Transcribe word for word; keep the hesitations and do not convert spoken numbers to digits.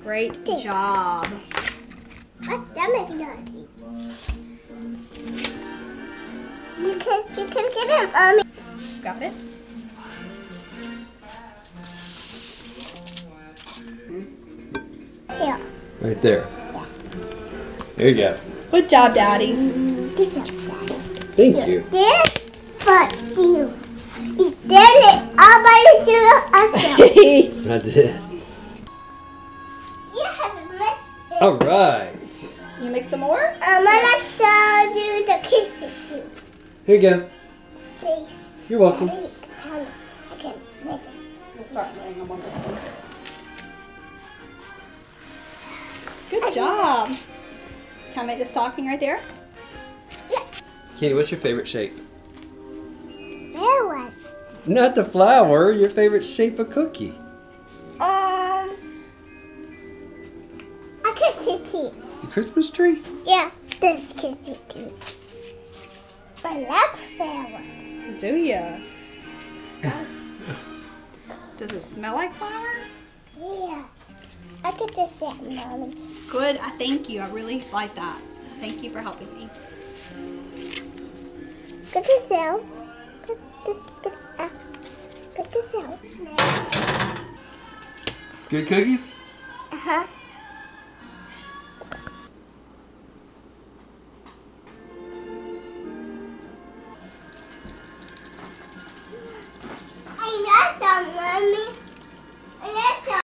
Great job. What? That makes no sense. You can, you can get him, Mommy. Got it? Here. Right there. There you go. Good job, Daddy. Good job, Daddy. Thank you. This for you. You did it all by yourself. I did. You have a mess. All right. You make some more? Um, I like to do the kisses too. Here you go. Please. You're welcome. Daddy, come. I can make it. We'll start laying them on this one. Good job. Can I make the stocking right there? Yeah. Kinney, what's your favorite shape? There was. Not the flower. Your favorite shape of cookie. Um. A kissy tea. The Christmas tree? Yeah, this kissy tea. Black flower. Do ya? Does it smell like flour? Yeah. I could just say, Mommy. Good. I thank you. I really like that. Thank you for helping me. Good to sell. Good to, good, uh, good to sell. Good cookies? Uh-huh.